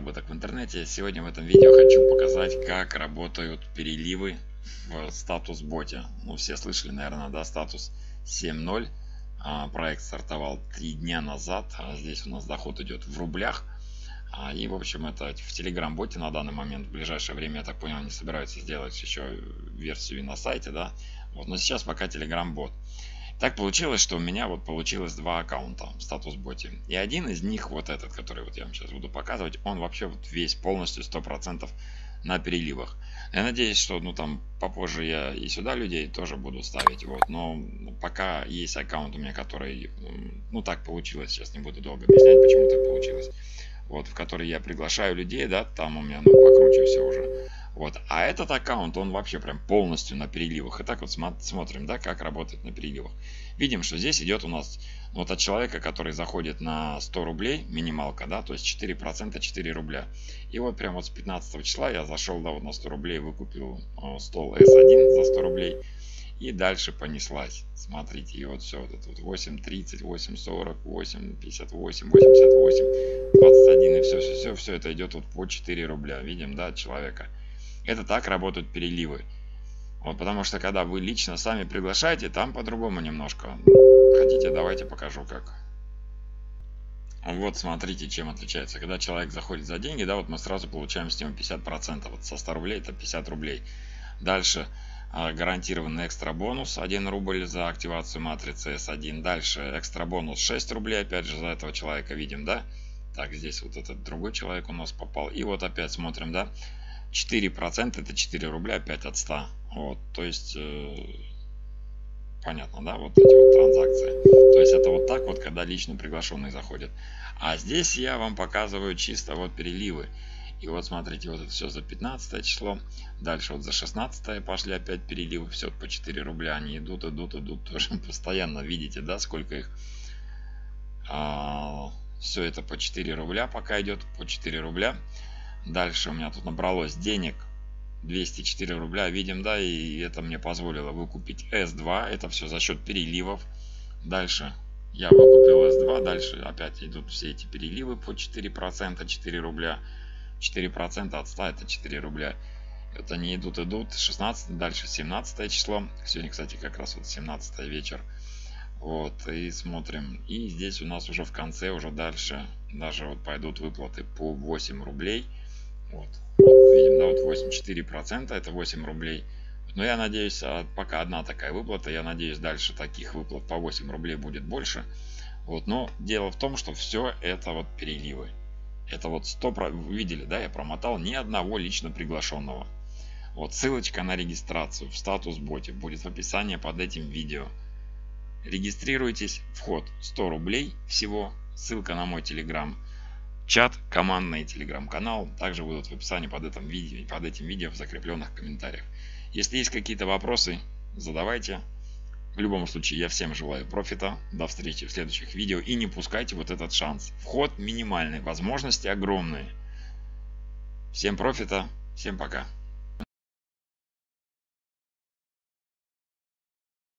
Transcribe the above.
заработок в интернете. Сегодня в этом видео хочу показать, как работают переливы в статус боте. Ну, все слышали, наверное, да, статус 7.0. Проект стартовал 3 дня назад. Здесь у нас доход идет в рублях. И, в общем, это в Telegram боте на данный момент. В ближайшее время, я так понял, они собираются сделать еще версию и на сайте, да. Вот, но сейчас пока Telegram бот. Так получилось, что у меня вот получилось два аккаунта в статус боте. И один из них, вот этот, который вот я вам сейчас буду показывать, он вообще вот весь полностью 100% на переливах. Я надеюсь, что ну там попозже я и сюда людей тоже буду ставить. Вот, но пока есть аккаунт у меня, который, ну так получилось, сейчас не буду долго объяснять, почему так получилось. Вот, в который я приглашаю людей, да, там у меня ну, покруче все уже. Вот. А этот аккаунт, он вообще прям полностью на переливах. И так вот смотрим, да, как работает на переливах. Видим, что здесь идет у нас вот от человека, который заходит на 100 рублей, минималка, да, то есть 4% 4 рубля. И вот прям вот с 15 числа я зашел, да, вот на 100 рублей, выкупил стол S1 за 100 рублей. И дальше понеслась. Смотрите, и вот все, вот это вот 8.30, 8.40, 8.58, 88, 21, и все это идет вот по 4 рубля. Видим, да, от человека. Это так работают переливы. Вот, потому что когда вы лично сами приглашаете, там по-другому немножко. Хотите, давайте покажу как. Вот смотрите, чем отличается. Когда человек заходит за деньги, да, вот мы сразу получаем с него 50%. Вот со 100 рублей это 50 рублей. Дальше гарантированный экстра бонус 1 рубль за активацию матрицы S1. Дальше экстра бонус 6 рублей, опять же за этого человека видим, да. Так, здесь вот этот другой человек у нас попал. И вот опять смотрим, да. 4% это 4 рубля опять от 100. Вот, то есть понятно, да, вот эти вот транзакции. То есть это вот так вот, когда лично приглашенный заходит. А здесь я вам показываю чисто вот переливы. И вот смотрите, вот это все за 15 число. Дальше вот за 16 пошли опять переливы. Все по 4 рубля. Они идут. Тоже постоянно видите, да, сколько их. Все это по 4 рубля пока идет. По 4 рубля. Дальше у меня тут набралось денег 204 рубля. Видим, да, и это мне позволило выкупить S2. Это все за счет переливов. Дальше я выкупил S2. Дальше опять идут все эти переливы по 4%, 4 рубля. 4% от 100 это 4 рубля. Вот они идут. 16, дальше 17 число. Сегодня, кстати, как раз вот 17 вечер. Вот, и смотрим. И здесь у нас уже в конце, уже дальше, даже вот пойдут выплаты по 8 рублей. Вот, видим, да, вот 84% это 8 рублей. Но я надеюсь, пока одна такая выплата, я надеюсь, дальше таких выплат по 8 рублей будет больше. Вот, но дело в том, что все это вот переливы. Это вот 100%, вы видели, да, я промотал ни одного лично приглашенного. Вот ссылочка на регистрацию в статус боте будет в описании под этим видео. Регистрируйтесь, вход 100 рублей всего, ссылка на мой телеграм чат, командный телеграм-канал также будут в описании под этим видео в закрепленных комментариях. Если есть какие-то вопросы, задавайте. В любом случае, я всем желаю профита. До встречи в следующих видео. И не пускайте вот этот шанс. Вход минимальный, возможности огромные. Всем профита, всем пока.